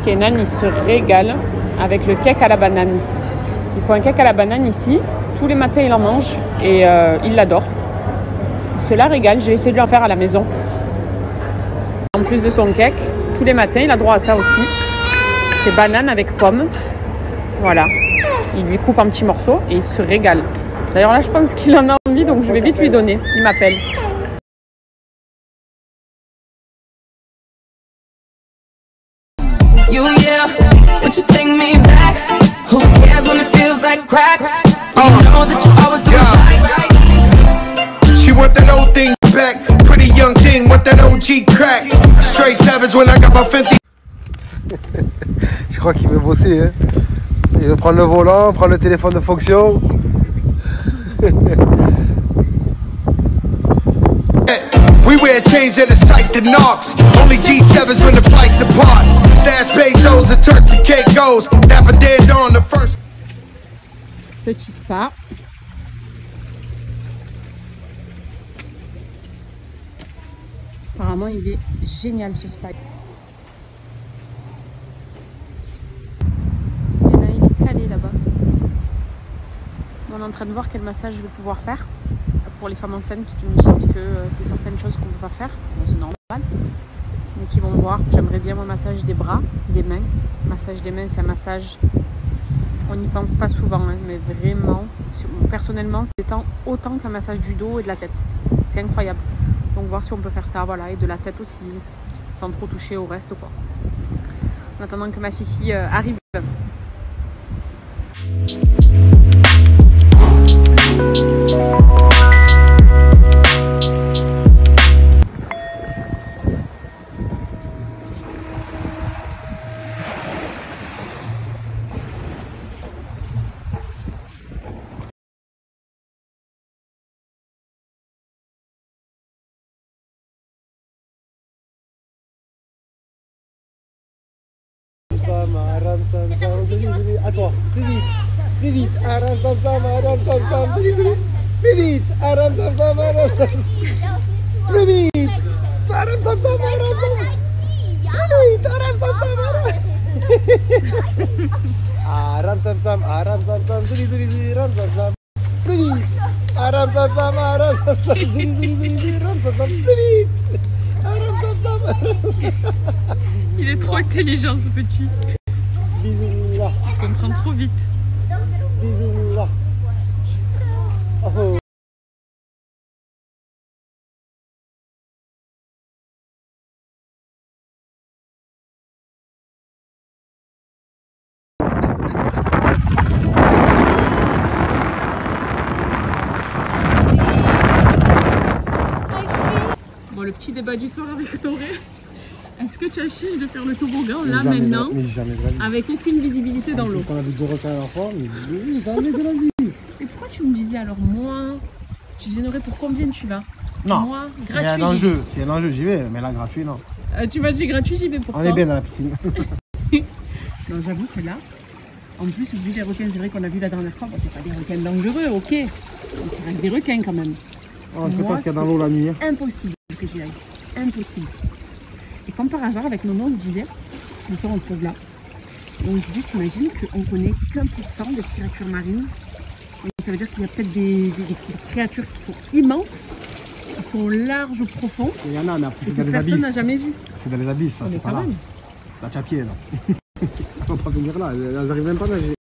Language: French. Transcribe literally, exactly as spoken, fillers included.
Kenan, il se régale avec le cake à la banane. Il faut un cake à la banane ici. Tous les matins, il en mange et euh, il l'adore. Il se la régale. J'ai essayé de lui en faire à la maison. En plus de son cake, tous les matins, il a droit à ça aussi. C'est banane avec pomme. Voilà. Il lui coupe un petit morceau et il se régale. D'ailleurs, là, je pense qu'il en a envie, donc je vais vite lui donner. Il m'appelle. You, yeah, would you take me back? Who cares when it feels like crack? You know that you always do right. She want that old thing back. Pretty young thing, want that O G crack. Straight savage when I got my fifty. Je crois qu'il veut bosser, hein. Il veut prendre le volant, prendre le téléphone de fonction. We wear chains at a site that knocks. Only G sevens when the flights apart. Stash pesos and Turks and Caicos. Dapper dead on the first. Petit spa. Apparemment, il est génial ce spa. Il y en a, il est calé là-bas. On est en train de voir quel massage je vais pouvoir faire pour les femmes enceintes, puisqu'ils me disent que euh, c'est certaines choses qu'on ne peut pas faire. Bon, c'est normal. Mais qu'ils vont voir. J'aimerais bien mon massage des bras, des mains. Massage des mains, c'est un massage. On n'y pense pas souvent, hein, mais vraiment, personnellement, c'est autant qu'un massage du dos et de la tête. C'est incroyable. Donc voir si on peut faire ça, voilà, et de la tête aussi, sans trop toucher au reste, quoi. En attendant que ma fifi euh, arrive. Aram sam sam, zuli zuli. À toi, plus vite, plus vite. Aram sam sam, aram sam sam, zuli zuli. Plus vite, aram sam sam, aram sam. Plus vite, aram sam sam, aram sam. Plus vite, aram sam sam, aram. Aram sam sam, aram sam sam, zuli zuli zuli, aram sam sam. Plus vite, aram sam sam, aram sam sam, zuli zuli zuli zuli, aram sam sam. Plus vite, aram sam sam, aram. Il est trop intelligent ce petit. Bisous là. Il comprend trop vite. Bisous là. Oh. Bon, le petit débat du soir avec Toré. Est-ce que tu as chiche de faire le toboggan là jamais maintenant de, mais jamais de la vie. Avec aucune visibilité dans l'eau? On a vu deux requins à la fois, mais oui, jamais de la vie. Et pourquoi tu me disais alors moi? Tu disais Noré, pour combien tu vas? Non, moi, c'est gratuit, un enjeu, c'est un enjeu, j'y vais, mais là gratuit non. Euh, tu m'as dit gratuit, j'y vais pour On toi. est bien dans la piscine. Non, j'avoue que là, en plus, vu les requins, c'est vrai qu'on a vu la dernière fois, bon, c'est pas des requins dangereux, ok, mais ça reste des requins quand même. On sait pas ce qu'il y a dans l'eau la nuit. Hein. Impossible que j'y aille, impossible. Et comme par hasard, avec Nono, on se disait, le soir on se pose là, et on se disait, t'imagines qu'on connaît qu'un pour cent des créatures marines. Et ça veut dire qu'il y a peut-être des, des, des créatures qui sont immenses, qui sont larges ou profondes, Il y en a, mais après et c'est que dans les personne n'a abysses. jamais vu. C'est dans les abysses, ça, Mais c'est pas quand là. même. La pied là. On peut pas venir là, elles arrivent même pas à nager.